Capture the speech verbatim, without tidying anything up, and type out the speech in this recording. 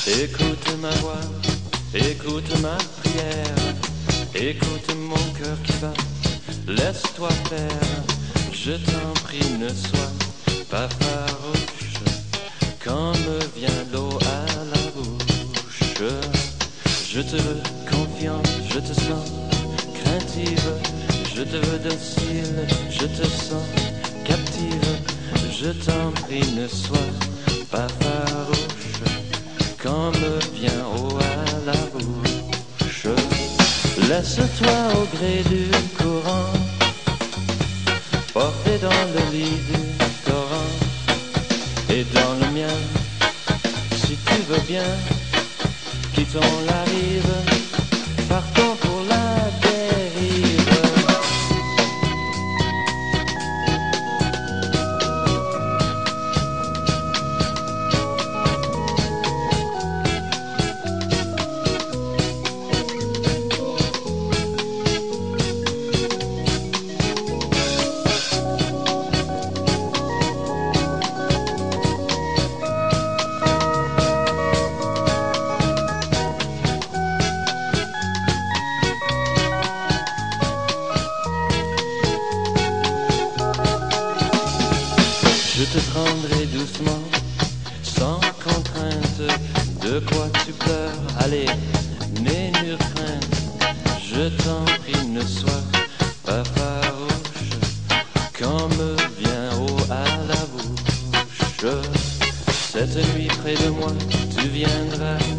Écoute ma voix, écoute ma prière, écoute mon cœur qui bat, laisse-toi faire. Je t'en prie, ne sois pas farouche, quand me vient l'eau à la bouche. Je te veux confiante, je te sens craintive, je te veux docile, je te sens captive. Je t'en prie, ne sois pas farouche, quand me vient eau à la bouche. Laisse-toi au gré du courant, porté dans le lit du torrent et dans le mien, si tu veux bien. Quittons la rive, partons pour la dérive. Je te prendrai doucement, sans contrainte. De quoi tu pleures? Allez, n'aie nulle crainte. Je t'en prie, ne sois pas farouche, quand me vient eau à la bouche. Cette nuit près de moi, tu viendras